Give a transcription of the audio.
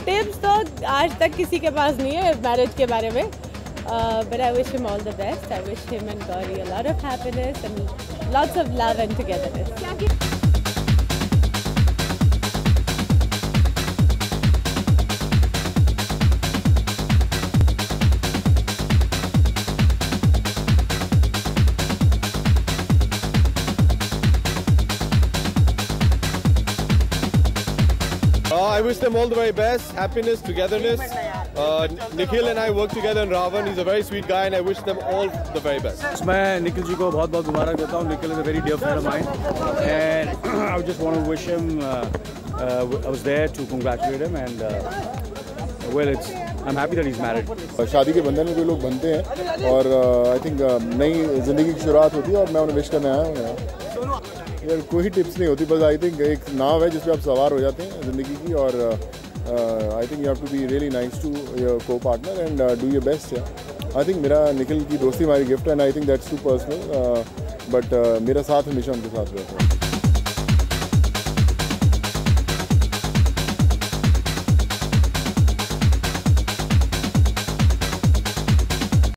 Tips तो आज तक किसी के पास नहीं है मैरिज के बारे में, but I wish him all the best. I wish him and Gauri a lot of happiness and lots of love and togetherness. I wish them all the very best, happiness, togetherness. Nikhil and I work together in Ravan. He's a very sweet guy and I wish them all the very best. मैं निखिल जी को बहुत बहुत मुबारक देता हूँ. Nikhil is a very dear friend of mine and I just want to wish him, I was there to congratulate him and well, I'm happy that he's married. शादी के बंधन में कोई लोग बनते हैं और I think नई ज़िंदगी की शुरुआत होती है और मैं उन्हें विश करने आया हूँ. यार कोई टिप्स नहीं होती, बस आई थिंक एक नाव है जिस पे आप सवार हो जाते हैं ज़िंदगी की और I think you have to be really nice to your copartner and do your best. I think मेरा निखिल की दोस्ती हमारी गिफ्ट है and I think that's too personal, but मेरा साथ हमेशा उनके साथ रहता है.